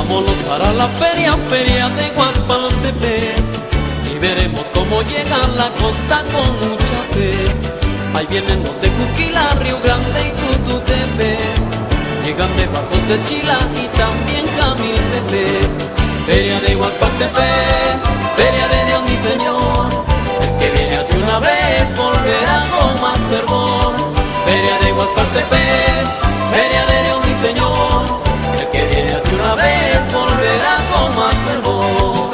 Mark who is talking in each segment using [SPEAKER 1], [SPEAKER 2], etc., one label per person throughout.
[SPEAKER 1] Vámonos para la feria, feria de Guaspaltepec, y veremos cómo llega la costa con mucha fe. Ahí vienen los de Juquila, Río Grande y Tututepec, llegan de Bajos de Chila y también Jamiltepec. Feria de Guaspaltepec, feria de Dios mi Señor, el que viene de una vez volverá con más fervor. Feria de Guaspaltepec, feria de Dios mi Señor, el que viene de una vez volverá con más fervor.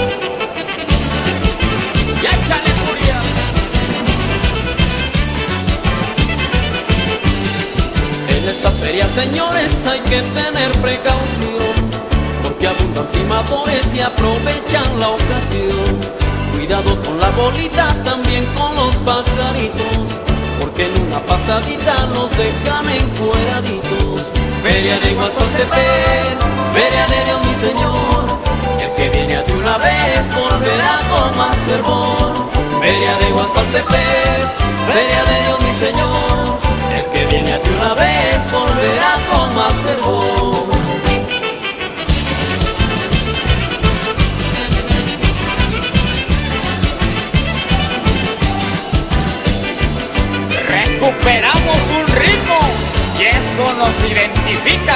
[SPEAKER 1] ¡Ya échale furia! En esta feria, señores, hay que tener precaución, porque abundan timadores y aprovechan la ocasión. Cuidado con la bolita, también con los pajaritos, porque en una pasadita nos dejan encueraditos. Feria de Guaspaltepec, feria de Dios mi Señor, el que viene de una vez volverá con más fervor. Feria de Guaspaltepec, feria de Dios mi Señor, el que viene de una vez volverá con más fervor.
[SPEAKER 2] Recuperamos un ritmo y eso nos identifica.